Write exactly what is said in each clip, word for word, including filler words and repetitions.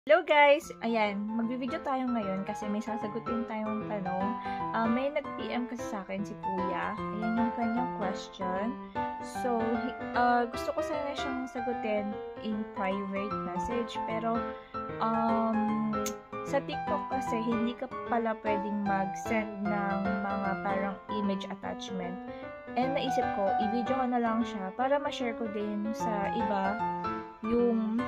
Hello guys! Ayan, magbibideo tayo ngayon kasi may sasagutin tayong tanong. Uh, may nag-P M kasi sa akin si Kuya. Ayan yung kanyang question. So, uh, gusto ko sana siyang sagutin in private message. Pero, um, sa TikTok kasi hindi ka pala pwedeng mag-send ng mga parang image attachment. And naisip ko, i-video ko na lang siya para ma-share ko din sa iba yung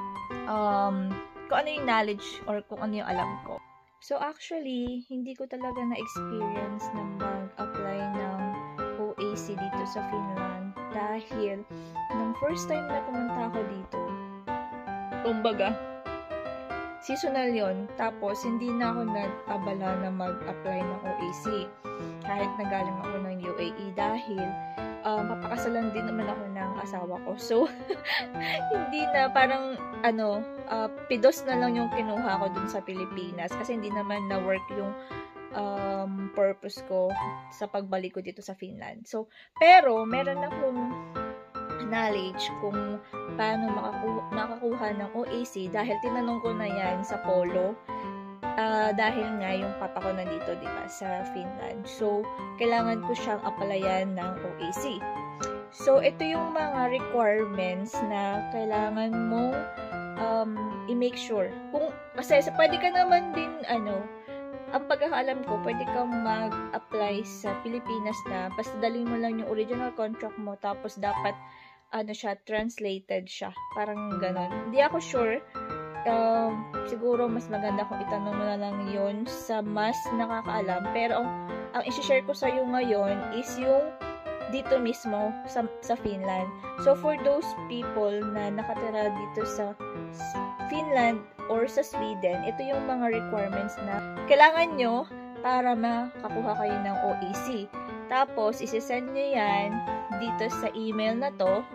um, kung ano yung knowledge or kung ano yung alam ko. So actually, hindi ko talaga na-experience na mag-apply ng O A C dito sa Finland dahil nung first time na pumunta ako dito, kumbaga, seasonal yon. Tapos, hindi na ako nag-abala na mag-apply ng O A C kahit nagaling ako ng U A E dahil um, papakasalan din naman ako ng asawa ko. So, hindi na parang ano, uh, pidos na lang yung kinuha ko dun sa Pilipinas kasi hindi naman na-work yung um, purpose ko sa pagbalik ko dito sa Finland. So, pero meron akong knowledge kung paano makakuha, makakuha ng O A C dahil tinanong ko na yan sa Polo. Uh, dahil nga yung papa ko nandito, di ba, sa Finland. So, kailangan ko siyang applyan ng O A C. So, ito yung mga requirements na kailangan mong um, i-make sure. Kung, kasi pwede ka naman din, ano, ang pagkakaalam ko, pwede kang mag-apply sa Pilipinas na, basta dalhin mo lang yung original contract mo, tapos dapat, ano siya, translated siya. Parang ganon. Hindi ako sure. Um, siguro mas maganda kung itanong mo na lang yun sa mas nakakaalam. Pero ang, ang isi-share ko sa iyo ngayon is yung dito mismo sa, sa Finland. So for those people na nakatira dito sa Finland or sa Sweden, ito yung mga requirements na kailangan nyo para makakuha kayo ng O A C. Tapos isi-send nyo yan dito sa email na to.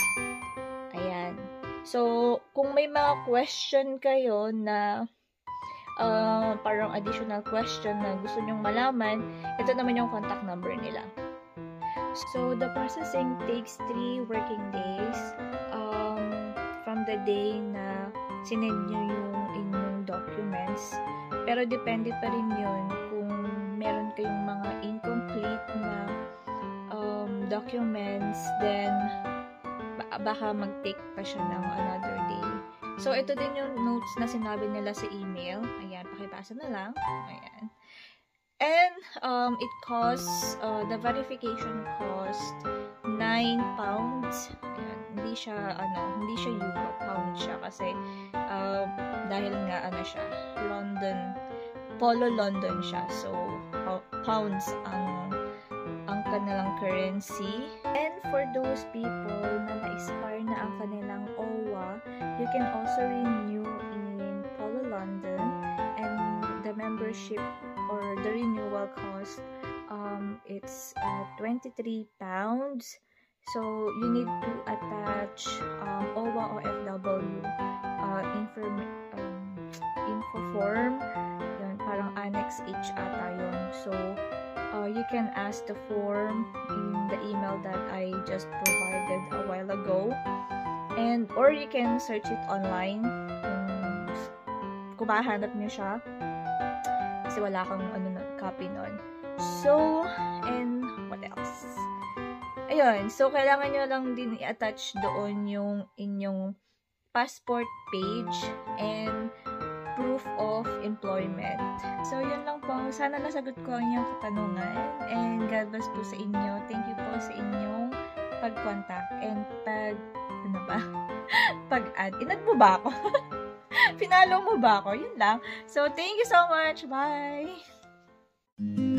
Ayan. So, kung may mga question kayo na uh, parang additional question na gusto nyong malaman, ito naman yung contact number nila. So, the processing takes three working days um, from the day na sinend nyo yung inyong documents. Pero depende pa rin yun kung meron kayong mga incomplete na um, documents, then baka mag-take pa siya ng another day. So, ito din yung notes na sinabi nila sa email. Ayan, pakipasa na lang. Ayan. And, um, it costs, uh, the verification cost nine pounds. Ayan, hindi siya, ano, hindi siya euro, pound siya kasi, uh, dahil nga, ano siya, London, Polo London siya. So, pounds ang ang kanilang currency. And for those people na na-expire na ang kanilang O W A, you can also renew in Polo London, and the membership or the renewal cost, um, it's uh, twenty-three pounds. So, you need to attach um, O W A O F W uh, inform, um, info form. Yun, parang Annex H ata yun. So, Uh, you can ask the form in the email that I just provided a while ago, and or you can search it online kung, kung mahanap nyo siya kasi wala kang ano, copy nun. So, and what else? Ayun, so kailangan nyo lang din i-attach doon yung inyong passport page and proof of employment. So, yun lang po. Sana nasagot ko ang inyong katanungan. And God bless po sa inyo. Thank you po sa inyong pag-contact and pag, ano ba? Pag-add. Inad mo ba ako? Pinalo mo ba ako? Yun lang. So, thank you so much. Bye!